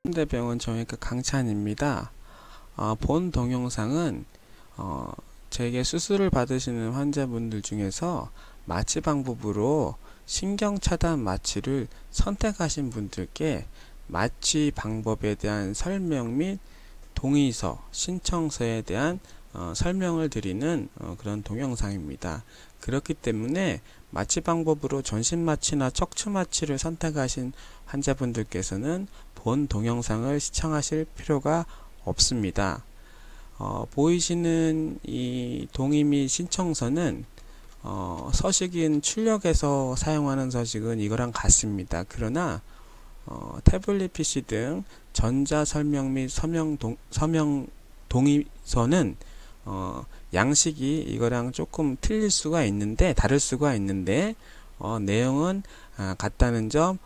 대병원 정형외과 강찬입니다. 본 동영상은 제게 수술을 받으시는 환자분들 중에서 마취 방법으로 신경차단 마취를 선택하신 분들께 마취 방법에 대한 설명 및 동의서, 신청서에 대한 설명을 드리는 그런 동영상입니다. 그렇기 때문에 마취 방법으로 전신마취나 척추마취를 선택하신 환자분들께서는 본 동영상을 시청하실 필요가 없습니다. 보이시는 이 동의 및 신청서는 서식인 출력에서 사용하는 서식은 이거랑 같습니다. 그러나 태블릿 PC 등 전자 설명 및 서명 동의서는 양식이 이거랑 조금 틀릴 수가 있는데, 다를 수가 있는데 내용은 같다는 점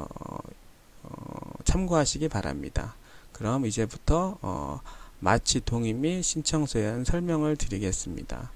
참고하시기 바랍니다. 그럼 이제부터 마취 동의 및 신청서에 대한 설명을 드리겠습니다.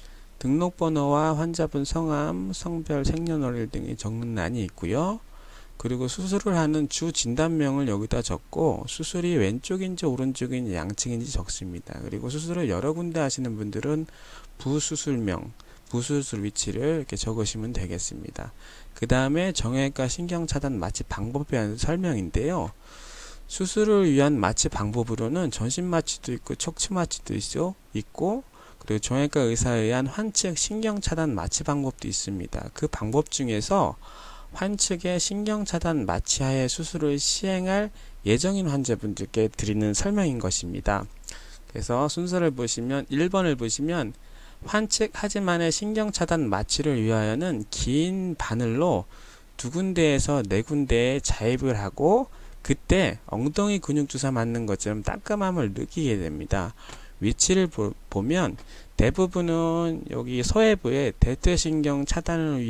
등록번호와 환자분 성함, 성별, 생년월일 등이 적는欄이 있고요. 그리고 수술을 하는 주 진단명을 여기다 적고 수술이 왼쪽인지 오른쪽인지 양측인지 적습니다. 그리고 수술을 여러 군데 하시는 분들은 부수술명, 부수술 위치를 이렇게 적으시면 되겠습니다. 그 다음에 정형외과 신경차단 마취 방법에 대한 설명인데요. 수술을 위한 마취 방법으로는 전신마취도 있고 척추마취도 있고 그리고 정형외과 의사에 의한 환측 신경차단 마취 방법도 있습니다. 그 방법 중에서 환측의 신경차단 마취하에 수술을 시행할 예정인 환자분들께 드리는 설명인 것입니다. 그래서 순서를 보시면 1번을 보시면 환측하지만의 신경차단 마취를 위하여는 긴 바늘로 2군데에서 4군데에 자입을 하고 그때 엉덩이 근육 주사 맞는 것처럼 따끔함을 느끼게 됩니다. 위치를 보면 대부분은 여기 서해부에 대퇴신경 차단을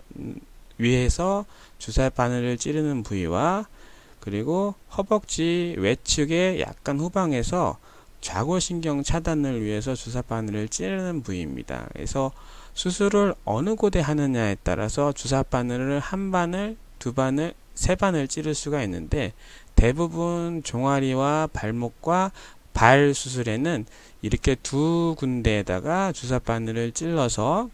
위해서 주사 바늘을 찌르는 부위와 그리고 허벅지 외측의 약간 후방에서 좌골신경 차단을 위해서 주사 바늘을 찌르는 부위입니다. 그래서 수술을 어느 곳에 하느냐에 따라서 주사 바늘을 1바늘, 2바늘, 3바늘 찌를 수가 있는데 대부분 종아리와 발목과 발 수술에는 이렇게 2군데에다가 주사 바늘을 찔러서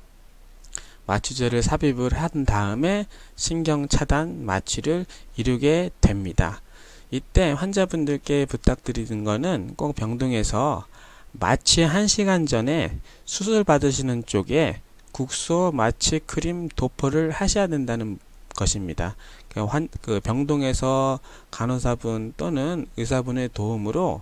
마취제를 삽입을 한 다음에 신경차단 마취를 이루게 됩니다. 이때 환자분들께 부탁드리는 것은 꼭 병동에서 마취 1시간 전에 수술 받으시는 쪽에 국소 마취 크림 도포를 하셔야 된다는 것입니다. 그 병동에서 간호사분 또는 의사분의 도움으로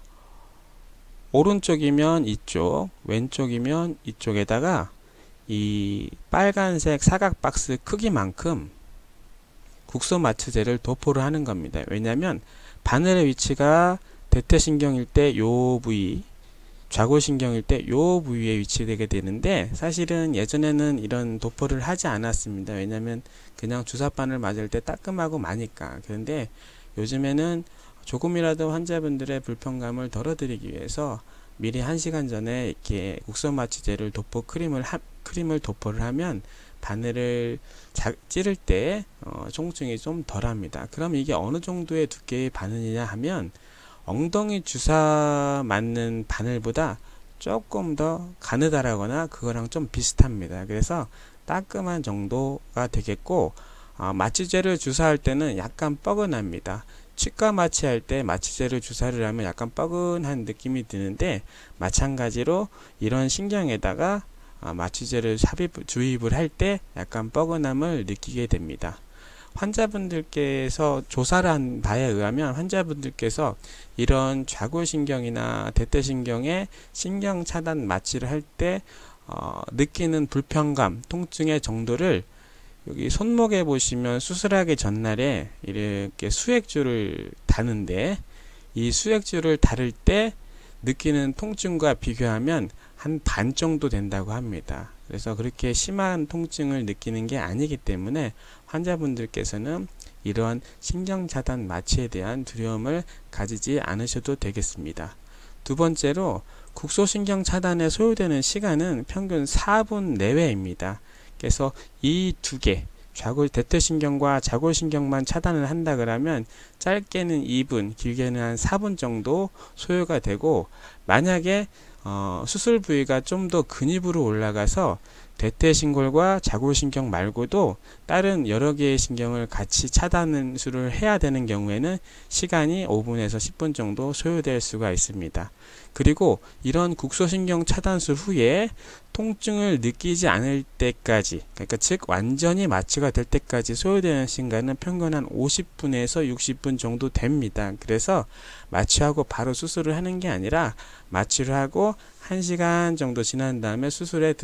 오른쪽이면 이쪽, 왼쪽이면 이쪽에다가 이 빨간색 사각 박스 크기만큼 국소 마취제를 도포를 하는 겁니다. 왜냐하면 바늘의 위치가 대퇴신경일 때 요 부위, 좌골신경일 때 요 부위에 위치되게 되는데 사실은 예전에는 이런 도포를 하지 않았습니다. 왜냐하면 그냥 주사바늘 맞을 때 따끔하고 마니까. 그런데 요즘에는 조금이라도 환자분들의 불편감을 덜어드리기 위해서 미리 1시간 전에 이렇게 국소 마취제를 크림을 도포를 하면 바늘을 찌를 때 통증이 좀 덜합니다. 그럼 이게 어느 정도의 두께의 바늘이냐 하면 엉덩이 주사 맞는 바늘보다 조금 더 가느다라거나 그거랑 좀 비슷합니다. 그래서 따끔한 정도가 되겠고 마취제를 주사할 때는 약간 뻐근합니다. 치과 마취할 때 마취제를 주사를 하면 약간 뻐근한 느낌이 드는데 마찬가지로 이런 신경에다가 마취제를 주입을 할 때 약간 뻐근함을 느끼게 됩니다. 환자분들께서 조사를 한 바에 의하면 환자분들께서 이런 좌골신경이나 대퇴신경에 신경차단 마취를 할 때 느끼는 불편감, 통증의 정도를 여기 손목에 보시면 수술하기 전날에 이렇게 수액줄을 다는데 이 수액줄을 다를 때 느끼는 통증과 비교하면 한 반 정도 된다고 합니다. 그래서 그렇게 심한 통증을 느끼는 게 아니기 때문에 환자분들께서는 이러한 신경차단 마취에 대한 두려움을 가지지 않으셔도 되겠습니다. 두 번째로 국소신경 차단에 소요되는 시간은 평균 4분 내외입니다. 그래서 이 두 개, 대퇴신경과 좌골신경만 차단을 한다 그러면 짧게는 2분, 길게는 한 4분 정도 소요가 되고, 만약에 수술 부위가 좀 더 근입으로 올라가서 대퇴신골과 좌골신경 말고도 다른 여러 개의 신경을 같이 차단술을 해야 되는 경우에는 시간이 5분에서 10분 정도 소요될 수가 있습니다. 그리고 이런 국소신경 차단술 후에 통증을 느끼지 않을 때까지, 그러니까 즉 완전히 마취가 될 때까지 소요되는 시간은 평균 한 50분에서 60분 정도 됩니다. 그래서 마취하고 바로 수술을 하는 게 아니라 마취를 하고 1시간 정도 지난 다음에 수술을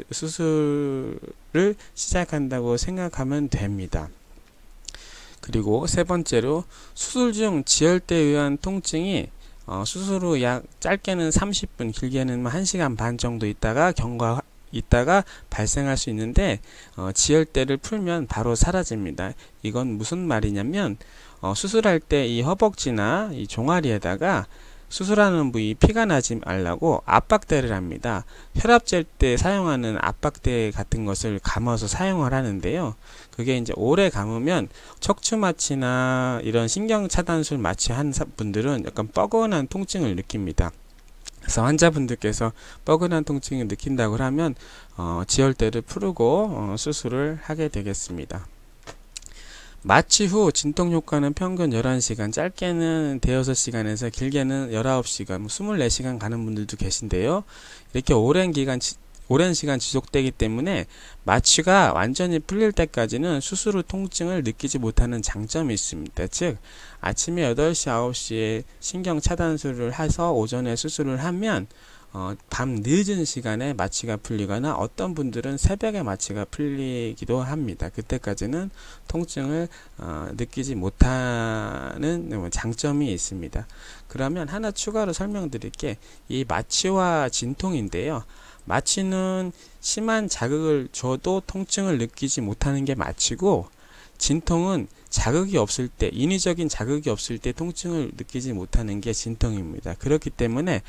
시작한다고 생각하면 됩니다. 그리고 세 번째로 수술 중 지혈대에 의한 통증이 수술 후 약 짧게는 30분, 길게는 1시간 반 정도 있다가 발생할 수 있는데, 지혈대를 풀면 바로 사라집니다. 이건 무슨 말이냐면, 수술할 때 이 허벅지나 이 종아리에다가 수술하는 부위 피가 나지 말라고 압박대를 합니다. 혈압 잴 때 사용하는 압박대 같은 것을 감아서 사용을 하는데요. 그게 이제 오래 감으면 척추 마취나 이런 신경 차단술 마취한 분들은 약간 뻐근한 통증을 느낍니다. 그래서 환자분들께서 뻐근한 통증을 느낀다고 하면 지혈대를 풀고 수술을 하게 되겠습니다. 마취 후 진통 효과는 평균 11시간, 짧게는 대여섯 시간에서 길게는 19시간, 24시간 가는 분들도 계신데요. 이렇게 오랜 시간 지속되기 때문에 마취가 완전히 풀릴 때까지는 수술 후 통증을 느끼지 못하는 장점이 있습니다. 즉, 아침에 8시, 9시에 신경 차단술을 해서 오전에 수술을 하면 밤 늦은 시간에 마취가 풀리거나 어떤 분들은 새벽에 마취가 풀리기도 합니다. 그때까지는 통증을 느끼지 못하는 장점이 있습니다. 그러면 하나 추가로 설명드릴게, 이 마취와 진통인데요. 마취는 심한 자극을 줘도 통증을 느끼지 못하는 게 마취고, 진통은 자극이 없을 때, 인위적인 자극이 없을 때 통증을 느끼지 못하는 게 진통입니다. 그렇기 때문에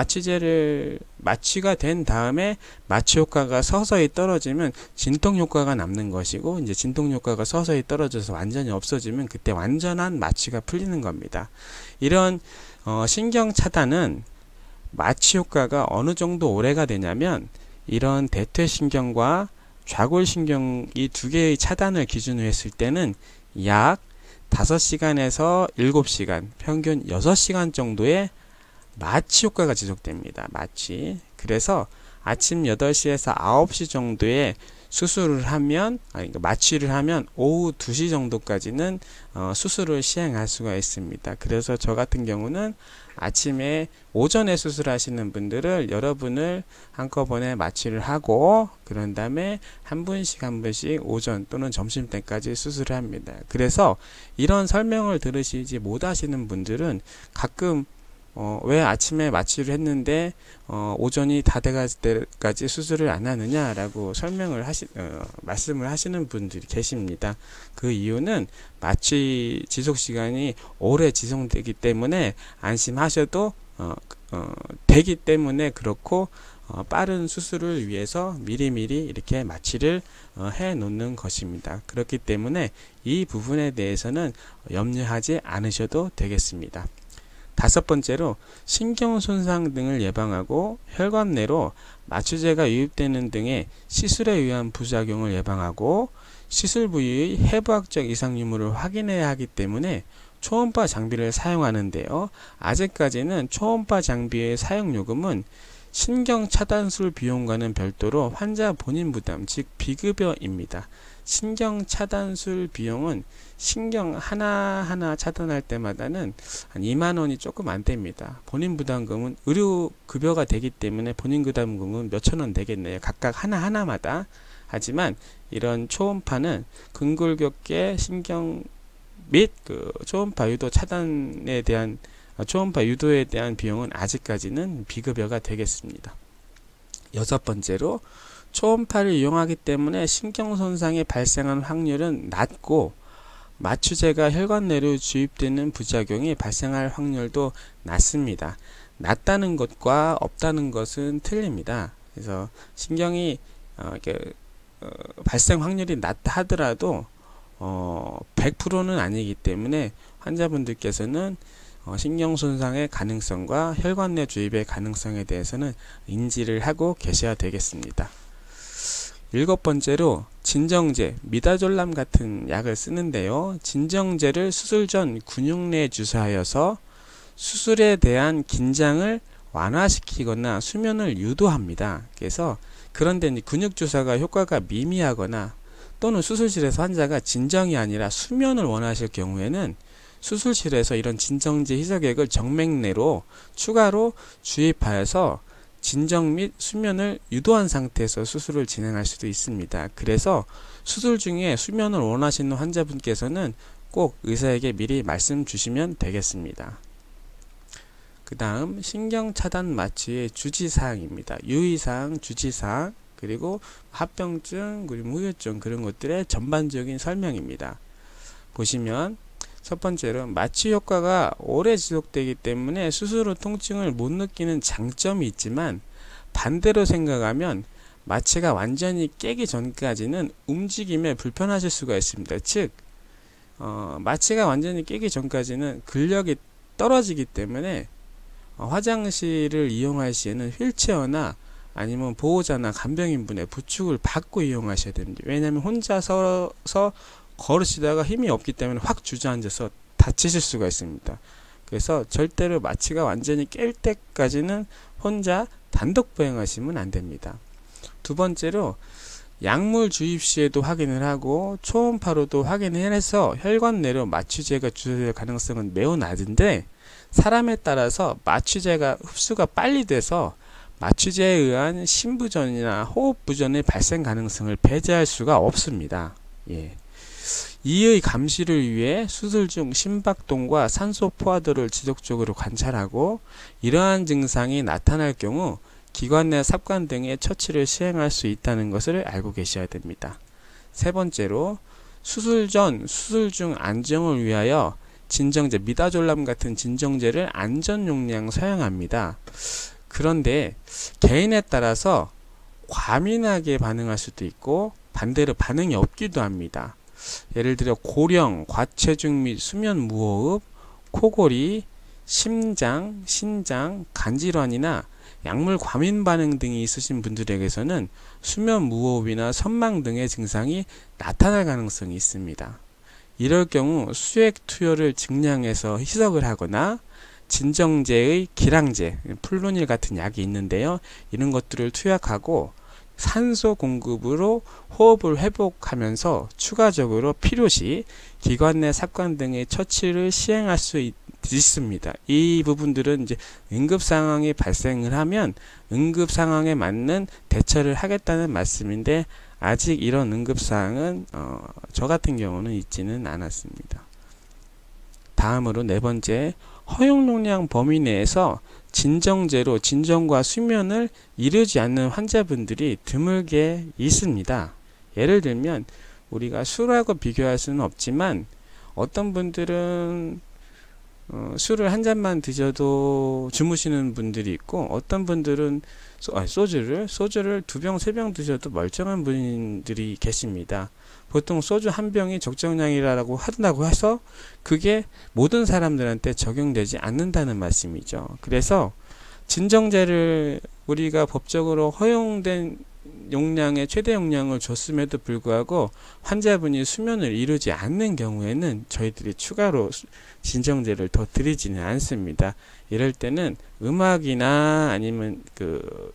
마취가 된 다음에 마취 효과가 서서히 떨어지면 진통 효과가 남는 것이고, 이제 진통 효과가 서서히 떨어져서 완전히 없어지면 그때 완전한 마취가 풀리는 겁니다. 이런 신경 차단은 마취 효과가 어느 정도 오래가 되냐면, 이런 대퇴신경과 좌골신경 이 두 개의 차단을 기준으로 했을 때는 약 5시간에서 7시간, 평균 6시간 정도의 마취 효과가 지속됩니다. 마취. 그래서 아침 8시에서 9시 정도에 마취를 하면 오후 2시 정도까지는 수술을 시행할 수가 있습니다. 그래서 저 같은 경우는 아침에 오전에 수술하시는 분들을 여러분을 한꺼번에 마취를 하고, 그런 다음에 한 분씩 오전 또는 점심때까지 수술을 합니다. 그래서 이런 설명을 들으시지 못하시는 분들은 가끔 왜 아침에 마취를 했는데 오전이 다 돼갈 때까지 수술을 안 하느냐라고 말씀을 하시는 분들이 계십니다. 그 이유는 마취 지속 시간이 오래 지속되기 때문에 안심하셔도 되기 때문에 그렇고, 빠른 수술을 위해서 미리미리 이렇게 마취를 해 놓는 것입니다. 그렇기 때문에 이 부분에 대해서는 염려하지 않으셔도 되겠습니다. 다섯 번째로 신경 손상 등을 예방하고 혈관 내로 마취제가 유입되는 등의 시술에 의한 부작용을 예방하고 시술 부위의 해부학적 이상 유무를 확인해야 하기 때문에 초음파 장비를 사용하는데요. 아직까지는 초음파 장비의 사용 요금은 신경 차단술 비용과는 별도로 환자 본인 부담, 즉 비급여입니다. 신경 차단술 비용은 신경 하나하나 차단할 때마다는 한 2만원이 조금 안 됩니다. 본인 부담금은 의료급여가 되기 때문에 본인 부담금은 몇천원 되겠네요. 각각 하나하나마다. 하지만 이런 초음파는 근골격계 신경 및 초음파 유도 차단에 대한 초음파 유도에 대한 비용은 아직까지는 비급여가 되겠습니다. 여섯 번째로 초음파를 이용하기 때문에 신경손상이 발생하는 확률은 낮고, 마취제가 혈관 내로 주입되는 부작용이 발생할 확률도 낮습니다. 낮다는 것과 없다는 것은 틀립니다. 그래서 신경이 발생 확률이 낮다 하더라도 100%는 아니기 때문에 환자분들께서는 신경손상의 가능성과 혈관 내 주입의 가능성에 대해서는 인지를 하고 계셔야 되겠습니다. 7번째로 진정제, 미다졸람 같은 약을 쓰는데요. 진정제를 수술 전 근육 내에 주사하여서 수술에 대한 긴장을 완화시키거나 수면을 유도합니다. 그래서 그런데 근육 주사가 효과가 미미하거나 또는 수술실에서 환자가 진정이 아니라 수면을 원하실 경우에는 수술실에서 이런 진정제 희석액을 정맥 내로 추가로 주입하여서 진정 및 수면을 유도한 상태에서 수술을 진행할 수도 있습니다. 그래서 수술 중에 수면을 원하시는 환자분께서는 꼭 의사에게 미리 말씀 주시면 되겠습니다. 그 다음 신경차단 마취의 주지사항입니다. 유의사항, 주지사항, 그리고 합병증, 그리고 후유증 그런 것들의 전반적인 설명입니다. 보시면 첫 번째로 마취 효과가 오래 지속되기 때문에 수술 후 통증을 못 느끼는 장점이 있지만 반대로 생각하면 마취가 완전히 깨기 전까지는 움직임에 불편하실 수가 있습니다. 즉 마취가 완전히 깨기 전까지는 근력이 떨어지기 때문에 화장실을 이용할 시에는 휠체어나 아니면 보호자나 간병인분의 부축을 받고 이용하셔야 됩니다. 왜냐하면 혼자 서서 걸으시다가 힘이 없기 때문에 확 주저앉아서 다치실 수가 있습니다. 그래서 절대로 마취가 완전히 깰 때까지는 혼자 단독 보행하시면 안 됩니다. 두 번째로 약물 주입 시에도 확인을 하고 초음파로도 확인을 해서 혈관 내로 마취제가 주사될 가능성은 매우 낮은데 사람에 따라서 마취제가 흡수가 빨리 돼서 마취제에 의한 심부전이나 호흡부전의 발생 가능성을 배제할 수가 없습니다. 이의 감시를 위해 수술 중 심박동과 산소 포화도를 지속적으로 관찰하고 이러한 증상이 나타날 경우 기관 내 삽관 등의 처치를 시행할 수 있다는 것을 알고 계셔야 됩니다. 세 번째로 수술 전, 수술 중 안정을 위하여 진정제, 미다졸람 같은 진정제를 안전 용량 사용합니다. 그런데 개인에 따라서 과민하게 반응할 수도 있고 반대로 반응이 없기도 합니다. 예를 들어 고령, 과체중 및 수면 무호흡, 코골이, 심장, 신장, 간질환이나 약물 과민 반응 등이 있으신 분들에게서는 수면 무호흡이나 선망 등의 증상이 나타날 가능성이 있습니다. 이럴 경우 수액 투여를 증량해서 희석을 하거나 진정제의 기량제, 플루닐 같은 약이 있는데요. 이런 것들을 투약하고 산소 공급으로 호흡을 회복하면서 추가적으로 필요시 기관 내 삽관 등의 처치를 시행할 수 있습니다. 이 부분들은 이제 응급 상황이 발생을 하면 응급 상황에 맞는 대처를 하겠다는 말씀인데 아직 이런 응급 사항은 저 같은 경우는 있지는 않았습니다. 다음으로 네 번째, 허용 용량 범위 내에서 진정제로 진정과 수면을 이루지 않는 환자분들이 드물게 있습니다. 예를 들면 우리가 술하고 비교할 수는 없지만 어떤 분들은 술을 한 잔만 드셔도 주무시는 분들이 있고 어떤 분들은 소주를 2병, 3병 드셔도 멀쩡한 분들이 계십니다. 보통 소주 한 병이 적정량이라고 한다고 해서 그게 모든 사람들한테 적용되지 않는다는 말씀이죠. 그래서 진정제를 우리가 법적으로 허용된 용량의 최대 용량을 줬음에도 불구하고 환자분이 수면을 이루지 않는 경우에는 저희들이 추가로 진정제를 더 드리지는 않습니다. 이럴 때는 음악이나 아니면 그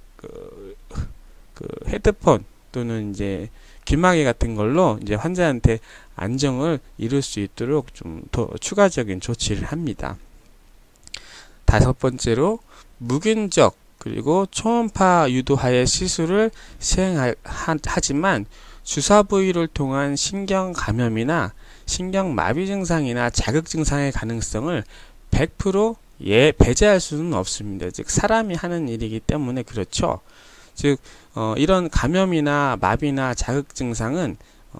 헤드폰 또는 이제 귀마개 같은 걸로 이제 환자한테 안정을 이룰 수 있도록 좀 더 추가적인 조치를 합니다. 다섯 번째로 무균적 그리고 초음파 유도하의 시술을 시행하지만 주사 부위를 통한 신경 감염이나 신경 마비 증상이나 자극 증상의 가능성을 100% 배제할 수는 없습니다. 즉 사람이 하는 일이기 때문에 그렇죠. 즉 이런 감염이나 마비나 자극 증상은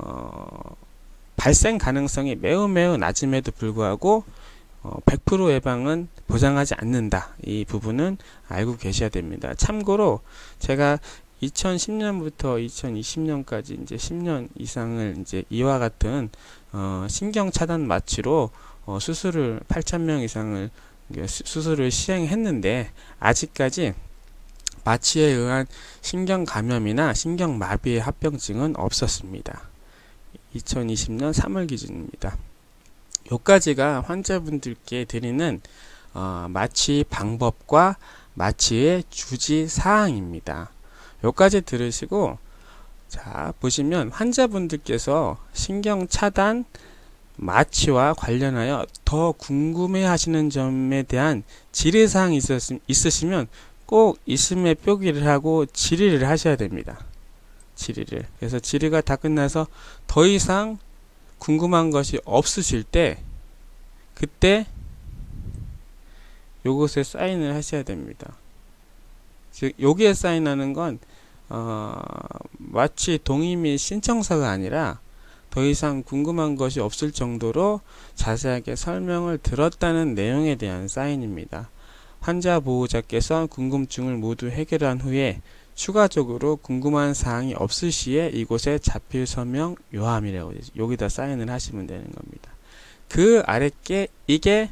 발생 가능성이 매우 낮음에도 불구하고 100% 예방은 보장하지 않는다. 이 부분은 알고 계셔야 됩니다. 참고로 제가 2010년부터 2020년까지 이제 10년 이상을 이제 이와 같은 신경 차단 마취로 수술을 8,000명 이상을 수술을 시행했는데 아직까지 마취에 의한 신경 감염이나 신경 마비의 합병증은 없었습니다. 2020년 3월 기준입니다. 요까지가 환자분들께 드리는 마취 방법과 마취의 주지 사항입니다. 요까지 들으시고, 자 보시면 환자분들께서 신경 차단 마취와 관련하여 더 궁금해 하시는 점에 대한 질의사항이 있으시면 꼭 있음에 뼈기를 하고 질의를 하셔야 됩니다. 질의를. 그래서 질의가 다 끝나서 더 이상 궁금한 것이 없으실 때 그때 요것에 사인을 하셔야 됩니다. 즉 여기에 사인하는 건 마취 동의 및 신청서가 아니라 더 이상 궁금한 것이 없을 정도로 자세하게 설명을 들었다는 내용에 대한 사인입니다. 환자 보호자께서 궁금증을 모두 해결한 후에 추가적으로 궁금한 사항이 없을 시에 이곳에 자필 서명 요함이라고 여기다 사인을 하시면 되는 겁니다. 그 아랫게 이게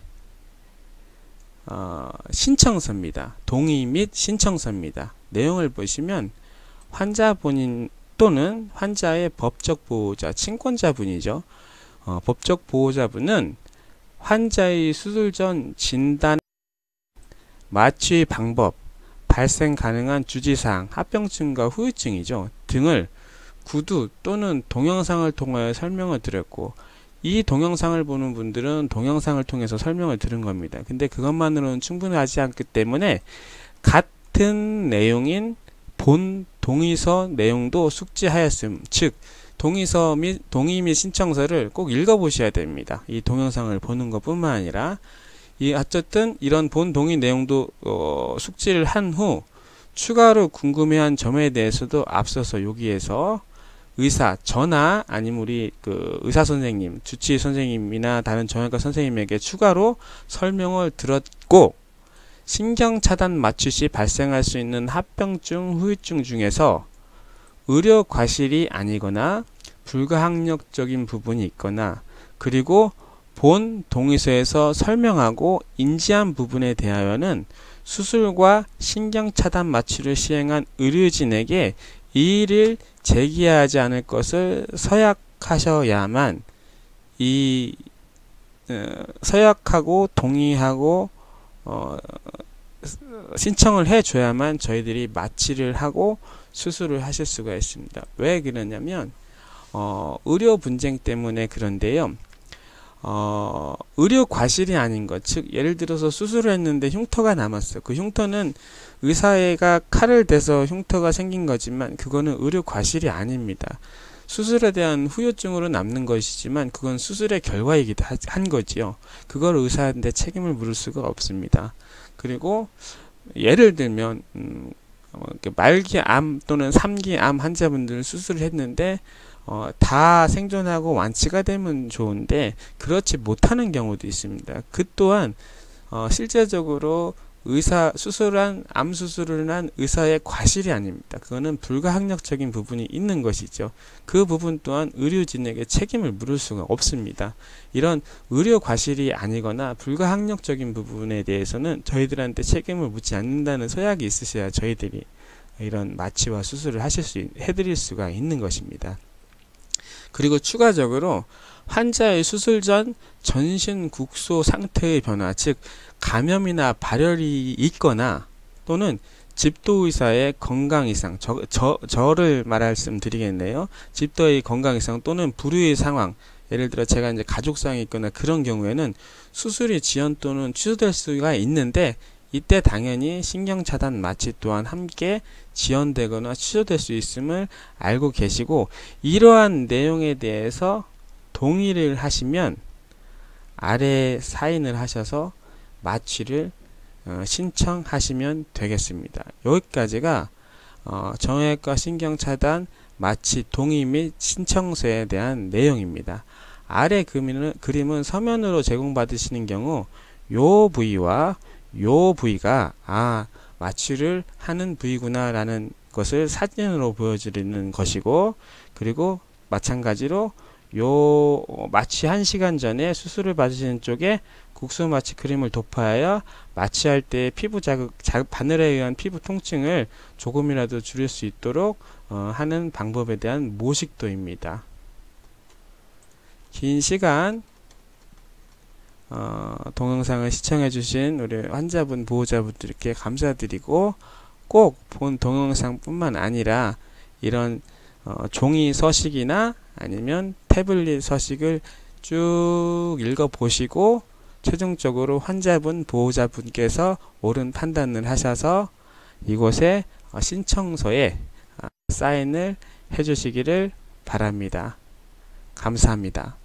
신청서입니다. 동의 및 신청서입니다. 내용을 보시면 환자 본인 또는 환자의 법적 보호자, 친권자분이죠. 법적 보호자분은 환자의 수술 전 진단, 마취 방법, 발생 가능한 주지사항, 합병증과 후유증이죠. 등을 구두 또는 동영상을 통하여 설명을 드렸고, 이 동영상을 보는 분들은 동영상을 통해서 설명을 들은 겁니다. 근데 그것만으로는 충분하지 않기 때문에 같은 내용인 본 동의서 내용도 숙지하였음. 즉 동의서 및 동의 및 신청서를 꼭 읽어보셔야 됩니다. 이 동영상을 보는 것뿐만 아니라 어쨌든 이런 본 동의 내용도 숙지를 한 후 추가로 궁금해한 점에 대해서도 앞서서 여기에서 의사, 저나 아니면 우리 의사 선생님, 주치의 선생님이나 다른 정형외과 선생님에게 추가로 설명을 들었고, 신경 차단 마취 시 발생할 수 있는 합병증, 후유증 중에서 의료 과실이 아니거나 불가항력적인 부분이 있거나, 그리고 본 동의서에서 설명하고 인지한 부분에 대하여는 수술과 신경 차단 마취를 시행한 의료진에게 이의를 제기하지 않을 것을 서약하셔야만 서약하고 동의하고 신청을 해줘야만 저희들이 마취를 하고 수술을 하실 수가 있습니다. 왜 그러냐면 의료 분쟁 때문에 그런데요. 의료 과실이 아닌 것, 즉 예를 들어서 수술을 했는데 흉터가 남았어요. 그 흉터는 의사가 칼을 대서 흉터가 생긴 거지만 그거는 의료 과실이 아닙니다. 수술에 대한 후유증으로 남는 것이지만 그건 수술의 결과이기도 한 거지요. 그걸 의사한테 책임을 물을 수가 없습니다. 그리고 예를 들면 말기암 또는 3기암 환자분들 수술을 했는데 다 생존하고 완치가 되면 좋은데 그렇지 못하는 경우도 있습니다. 그 또한 실제적으로 암 수술을 한 의사의 과실이 아닙니다. 그거는 불가항력적인 부분이 있는 것이죠. 그 부분 또한 의료진에게 책임을 물을 수가 없습니다. 이런 의료 과실이 아니거나 불가항력적인 부분에 대해서는 저희들한테 책임을 묻지 않는다는 서약이 있으셔야 저희들이 이런 마취와 수술을 해드릴 수가 있는 것입니다. 그리고 추가적으로 환자의 수술 전 전신 국소 상태의 변화, 즉 감염이나 발열이 있거나 또는 집도의사의 건강 이상, 저를 말씀드리겠네요. 집도의 건강 이상 또는 불의의 상황, 예를 들어 제가 이제 가족상이 있거나 그런 경우에는 수술이 지연 또는 취소될 수가 있는데 이때 당연히 신경차단 마취 또한 함께 지연되거나 취소될 수 있음을 알고 계시고, 이러한 내용에 대해서 동의를 하시면 아래에 사인을 하셔서 마취를 신청하시면 되겠습니다. 여기까지가 정형외과 신경차단 마취 동의 및 신청서에 대한 내용입니다. 아래 그림은 서면으로 제공받으시는 경우 요 부위와 요 부위가 마취를 하는 부위구나 라는 것을 사진으로 보여드리는 것이고, 그리고 마찬가지로 요 마취 1시간 전에 수술을 받으시는 쪽에 국소 마취 크림을 도포하여 마취할 때 피부 바늘에 의한 피부 통증을 조금이라도 줄일 수 있도록 하는 방법에 대한 모식도입니다. 긴 시간 동영상을 시청해 주신 우리 환자분 보호자분들께 감사드리고, 꼭 본 동영상 뿐만 아니라 이런 종이 서식이나 아니면 태블릿 서식을 쭉 읽어 보시고 최종적으로 환자분 보호자분께서 옳은 판단을 하셔서 이곳에 신청서에 사인을 해 주시기를 바랍니다. 감사합니다.